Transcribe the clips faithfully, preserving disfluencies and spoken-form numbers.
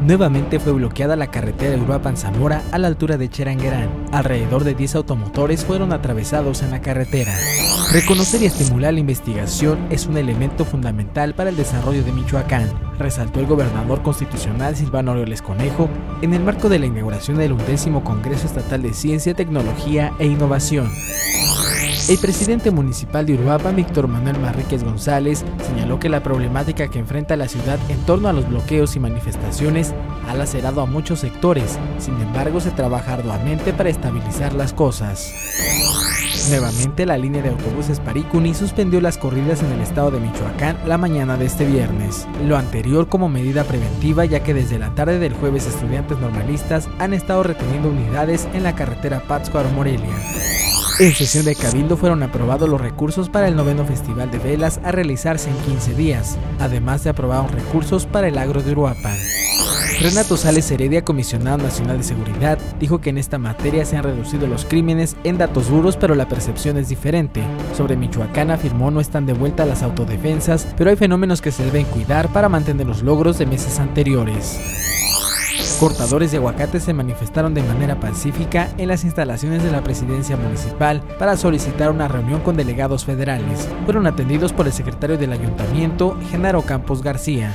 Nuevamente fue bloqueada la carretera de Uruapan-Zamora a la altura de Cheranguerán. Alrededor de diez automotores fueron atravesados en la carretera. Reconocer y estimular la investigación es un elemento fundamental para el desarrollo de Michoacán, resaltó el gobernador constitucional Silvano Aureoles Conejo en el marco de la inauguración del undécimo Congreso Estatal de Ciencia, Tecnología e Innovación. El presidente municipal de Uruapan, Víctor Manuel Manríquez González, señaló que la problemática que enfrenta la ciudad en torno a los bloqueos y manifestaciones ha lacerado a muchos sectores. Sin embargo, se trabaja arduamente para estabilizar las cosas. Nuevamente, la línea de autobuses Paricuni suspendió las corridas en el estado de Michoacán la mañana de este viernes. Lo anterior como medida preventiva, ya que desde la tarde del jueves estudiantes normalistas han estado reteniendo unidades en la carretera Pátzcuaro-Morelia. En sesión de Cabildo fueron aprobados los recursos para el noveno Festival de Velas a realizarse en quince días, además de aprobaron recursos para el agro de Uruapan. Renato Sales Heredia, comisionado nacional de seguridad, dijo que en esta materia se han reducido los crímenes en datos duros, pero la percepción es diferente. Sobre Michoacán afirmó no están de vuelta las autodefensas, pero hay fenómenos que se deben cuidar para mantener los logros de meses anteriores. Cortadores de aguacate se manifestaron de manera pacífica en las instalaciones de la presidencia municipal para solicitar una reunión con delegados federales. Fueron atendidos por el secretario del ayuntamiento, Genaro Campos García.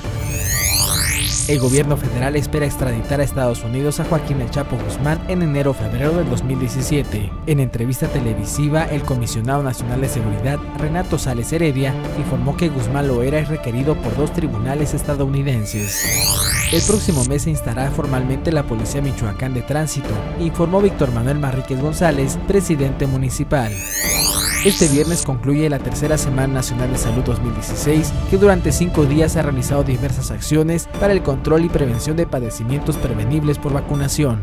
El gobierno federal espera extraditar a Estados Unidos a Joaquín El Chapo Guzmán en enero o febrero del dos mil diecisiete. En entrevista televisiva, el comisionado nacional de seguridad, Renato Sales Heredia, informó que Guzmán lo era y requerido por dos tribunales estadounidenses. El próximo mes se instará formalmente la Policía Michoacán de Tránsito, informó Víctor Manuel Manríquez González, presidente municipal. Este viernes concluye la tercera Semana Nacional de Salud dos mil dieciséis, que durante cinco días ha realizado diversas acciones para el control y prevención de padecimientos prevenibles por vacunación.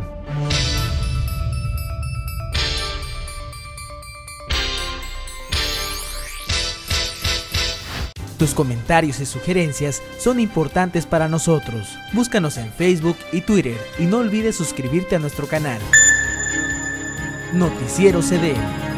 Tus comentarios y sugerencias son importantes para nosotros. Búscanos en Facebook y Twitter y no olvides suscribirte a nuestro canal. Noticiero C D N.